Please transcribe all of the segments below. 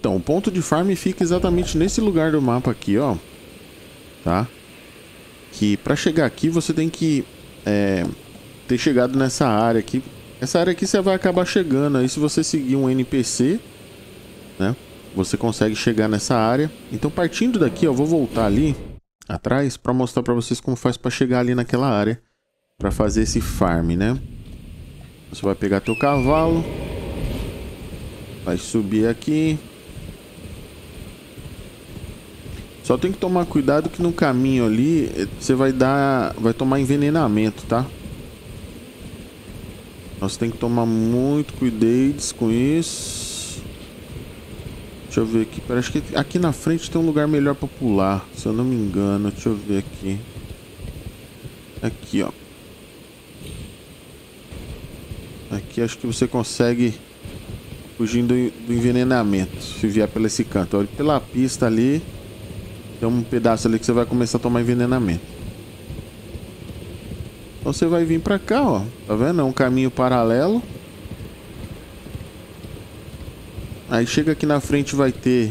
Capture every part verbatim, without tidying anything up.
Então, o ponto de farm fica exatamente nesse lugar do mapa aqui, ó. Tá? Que pra chegar aqui você tem que é, ter chegado nessa área aqui. Essa área aqui você vai acabar chegando. Aí se você seguir um N P C, né, você consegue chegar nessa área. Então partindo daqui, ó, eu vou voltar ali atrás pra mostrar pra vocês como faz pra chegar ali naquela área. Pra fazer esse farm, né? Você vai pegar teu cavalo. Vai subir aqui. Só tem que tomar cuidado que no caminho ali você vai dar, vai tomar envenenamento, tá? Nós tem que tomar muito cuidado com isso. Deixa eu ver aqui. Parece que aqui na frente tem um lugar melhor pra pular, se eu não me engano. Deixa eu ver aqui. Aqui, ó. Aqui acho que você consegue fugir do, do envenenamento se vier pelo esse canto. Olha, pela pista ali tem um pedaço ali que você vai começar a tomar envenenamento. Então você vai vir pra cá, ó. Tá vendo? É um caminho paralelo. Aí chega aqui na frente, vai ter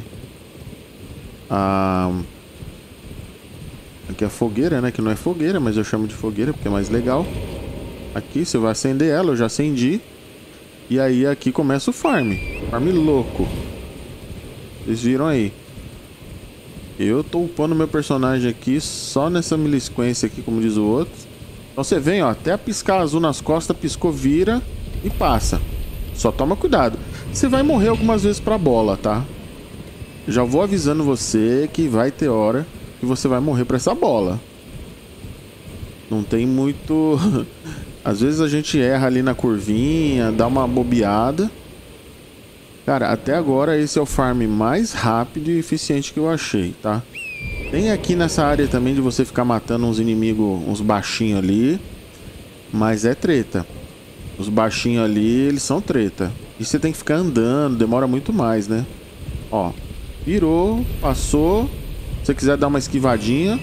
a... Aqui é a fogueira, né? Que não é fogueira, mas eu chamo de fogueira porque é mais legal. Aqui você vai acender ela, eu já acendi. E aí aqui começa o farm. Farm louco. Vocês viram aí. Eu tô upando meu personagem aqui só nessa milisquência aqui, como diz o outro. Então você vem, ó, até piscar azul nas costas, piscou, vira e passa. Só toma cuidado. Você vai morrer algumas vezes pra bola, tá? Já vou avisando você que vai ter hora que você vai morrer pra essa bola. Não tem muito... Às vezes a gente erra ali na curvinha, dá uma bobeada. Cara, até agora esse é o farm mais rápido e eficiente que eu achei, tá? Tem aqui nessa área também de você ficar matando uns inimigos, uns baixinhos ali. Mas é treta. Os baixinhos ali, eles são treta. E você tem que ficar andando, demora muito mais, né? Ó, virou, passou. Se você quiser dar uma esquivadinha.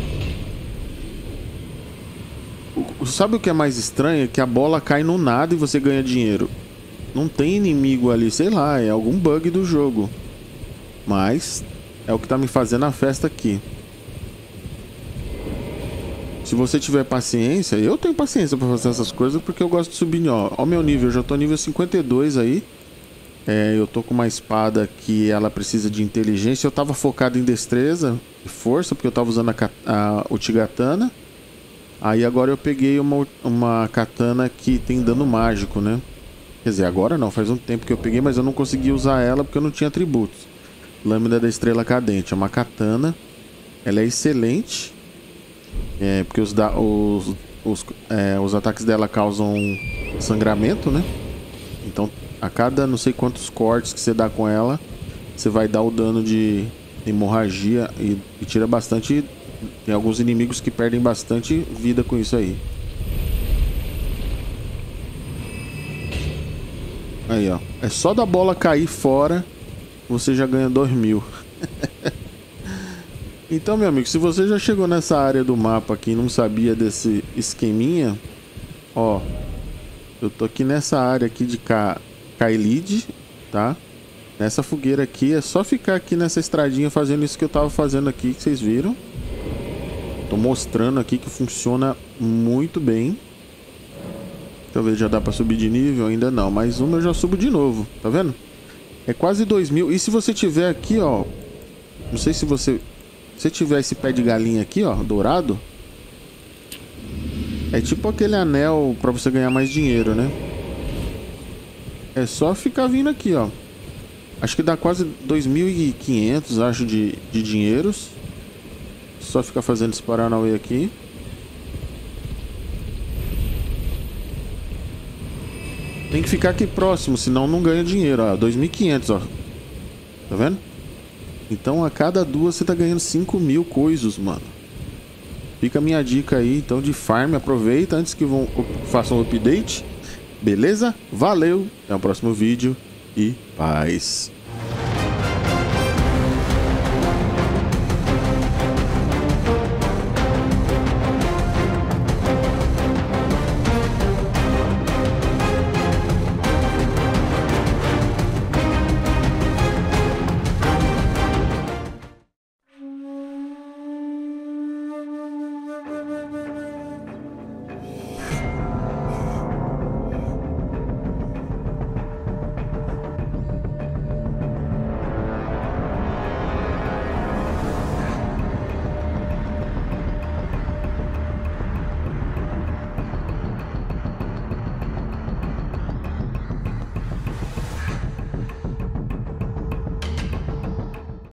Sabe o que é mais estranho? É que a bola cai no nada e você ganha dinheiro. Não tem inimigo ali, sei lá, é algum bug do jogo. Mas é o que tá me fazendo a festa aqui. Se você tiver paciência, eu tenho paciência pra fazer essas coisas porque eu gosto de subir, ó. Ó o meu nível, eu já tô nível cinquenta e dois aí. É, eu tô com uma espada que ela precisa de inteligência. Eu tava focado em destreza e força porque eu tava usando a, a Uchigatana. Aí agora eu peguei uma, uma katana que tem dano mágico, né? Quer dizer, agora não, faz um tempo que eu peguei, mas eu não consegui usar ela porque eu não tinha atributos. Lâmina da Estrela Cadente, é uma katana. Ela é excelente. É, porque os, da, os, os, é, os ataques dela causam sangramento, né? Então, a cada não sei quantos cortes que você dá com ela, você vai dar o dano de hemorragia e, e tira bastante... Tem alguns inimigos que perdem bastante vida com isso aí. Aí, ó. É só da bola cair fora, você já ganha dois mil. Então, meu amigo, se você já chegou nessa área do mapa aqui e não sabia desse esqueminha, ó, eu tô aqui nessa área aqui de Caelid, tá? Nessa fogueira aqui, é só ficar aqui nessa estradinha fazendo isso que eu tava fazendo aqui, que vocês viram. Tô mostrando aqui que funciona muito bem. Deixa eu ver, já dá pra subir de nível? Ainda não, mais uma eu já subo de novo, tá vendo? É quase dois mil. E se você tiver aqui, ó, não sei se você... Se tiver esse pé de galinha aqui, ó, dourado, é tipo aquele anel pra você ganhar mais dinheiro, né? É só ficar vindo aqui, ó. Acho que dá quase dois mil e quinhentos, acho, de, de dinheiros. Só ficar fazendo esse Paranauê aqui. Tem que ficar aqui próximo, senão não ganha dinheiro, ó. dois mil e quinhentos, ó. Tá vendo? Então a cada duas você tá ganhando cinco mil coisas, mano. Fica a minha dica aí, então, de farm. Aproveita antes que vão, façam um update. Beleza? Valeu, até o próximo vídeo e paz.